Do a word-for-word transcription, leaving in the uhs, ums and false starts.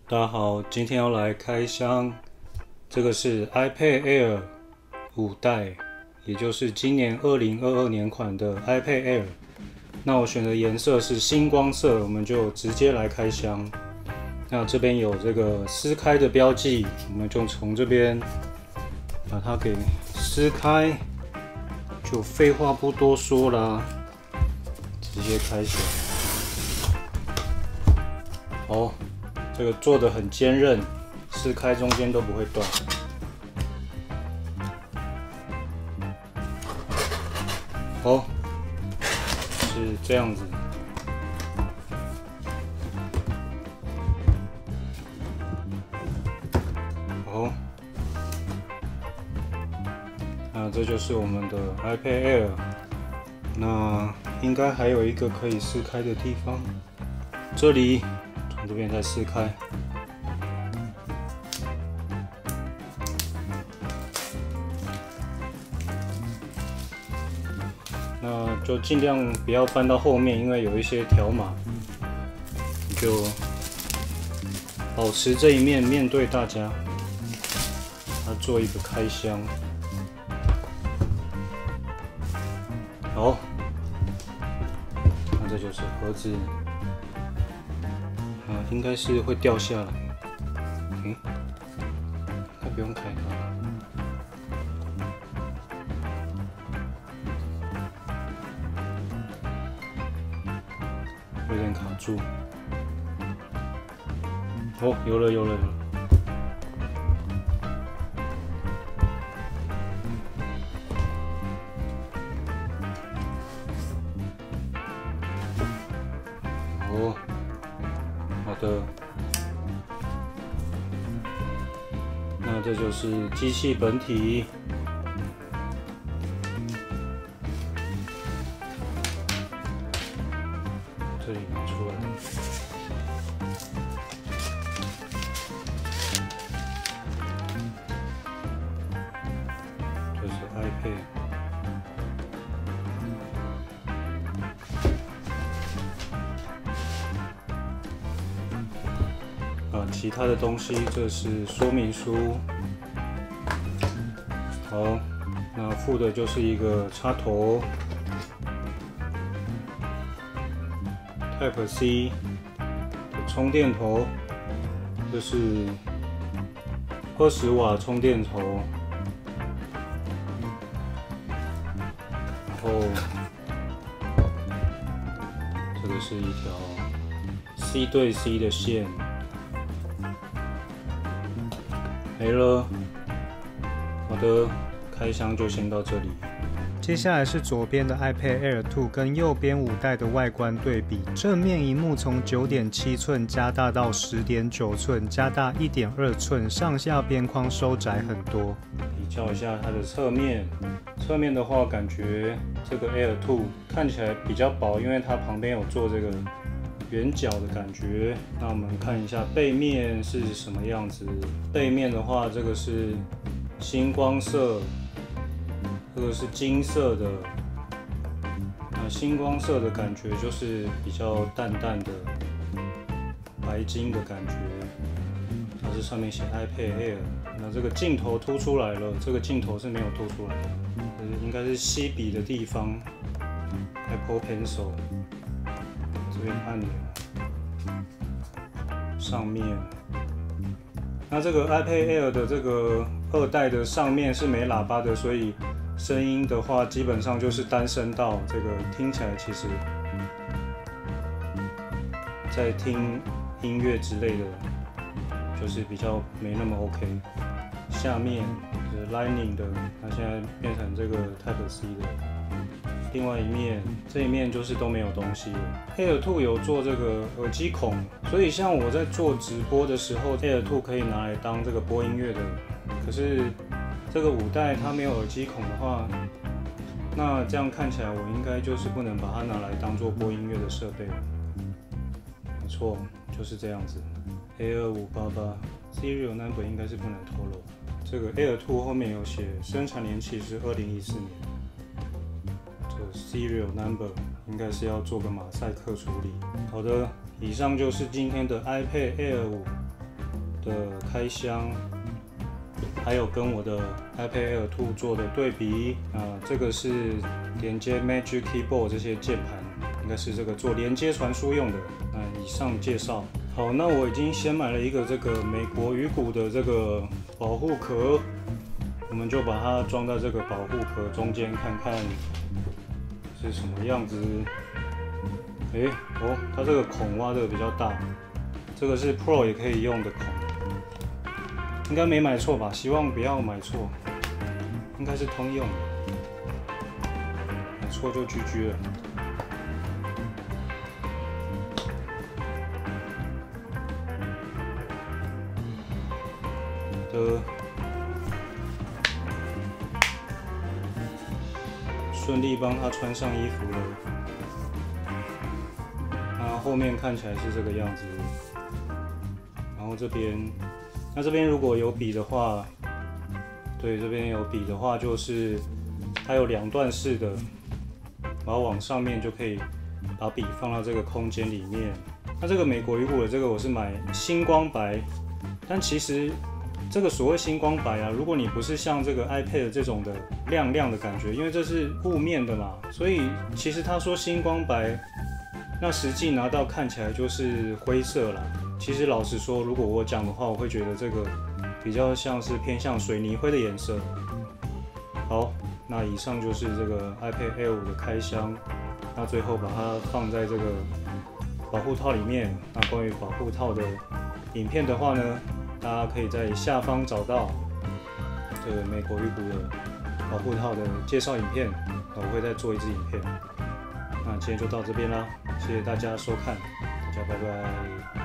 大家好，今天要来开箱，这个是 iPad Air 五代，也就是今年二零二二年款的 iPad Air。那我选的颜色是星光色，我们就直接来开箱。那这边有这个撕开的标记，我们就从这边把它给撕开，就废话不多说啦，直接开始。好。这个做的很坚韧，撕开中间都不会断。哦，是这样子。哦，那这就是我们的 iPad Air。那应该还有一个可以撕开的地方，这里。从这边再撕开，那就尽量不要翻到后面，因为有一些条码，你就保持这一面面对大家，来做一个开箱。好，那这就是盒子。啊，应该是会掉下来。嗯，还不用开它。有点卡住。哦，有了有了有了。哦。好的，那这就是机器本体。这里拿出来，这是 iPad。其他的东西，这是说明书。好，那附的就是一个插头 ，Type C 的充电头，这是二十瓦充电头，然后这个是一条 C 对 C 的线。没了，好的，开箱就先到这里。接下来是左边的 iPad Air 二跟右边五代的外观对比。正面萤幕从 九点七寸加大到 十点九寸，加大 一点二寸，上下边框收窄很多。比较一下它的侧面，侧面的话，感觉这个 Air 二看起来比较薄，因为它旁边有做这个圆角的感觉。那我们看一下背面是什么样子。背面的话，这个是星光色，这个是金色的。那星光色的感觉就是比较淡淡的白金的感觉。它这上面写 iPad Air。那这个镜头凸出来了，这个镜头是没有凸出来的，应该是吸笔的地方 ，Apple Pencil。这边按钮上面，那这个 iPad Air 的这个二代的上面是没喇叭的，所以声音的话基本上就是单声道，这个听起来其实在听音乐之类的，就是比较没那么 OK。下面是 Lightning 的，它现在变成这个 Type C 的。另外一面，这一面就是都没有东西了。Air 二有做这个耳机孔，所以像我在做直播的时候 ，Air 二可以拿来当这个播音乐的。可是这个五代它没有耳机孔的话，那这样看起来我应该就是不能把它拿来当做播音乐的设备了。没错，就是这样子。A 二五八八 Serial Number 应该是不能透露。这个 Air 二后面有写生产年期是二零一四年。Serial Number 应该是要做个马赛克处理。好的，以上就是今天的 iPad Air 五的开箱，还有跟我的 iPad Air 二做的对比。啊、呃，这个是连接 Magic Keyboard 这些键盘，应该是这个做连接传输用的。那、呃、以上介绍。好，那我已经先买了一个这个美国鱼骨的这个保护壳，我们就把它装在这个保护壳中间，看看是什么样子。哎、欸，哦，它这个孔挖的比较大，这个是 Pro 也可以用的孔，应该没买错吧？希望不要买错，应该是通用的，买错就 G G 了。的，顺利帮他穿上衣服了。后面看起来是这个样子，然后这边，那这边如果有笔的话，对，这边有笔的话，就是它有两段式的，然后往上面就可以把笔放到这个空间里面。那这个美国鱼骨的这个我是买星光白，但其实这个所谓星光白啊，如果你不是像这个 iPad 这种的亮亮的感觉，因为这是雾面的嘛，所以其实他说星光白。那实际拿到看起来就是灰色啦。其实老实说，如果我讲的话，我会觉得这个比较像是偏向水泥灰的颜色。好，那以上就是这个 iPad Air 五的开箱。那最后把它放在这个保护套里面。那关于保护套的影片的话呢，大家可以在下方找到这个美国鱼骨的保护套的介绍影片。我会再做一支影片。那今天就到这边啦，谢谢大家收看，大家拜拜。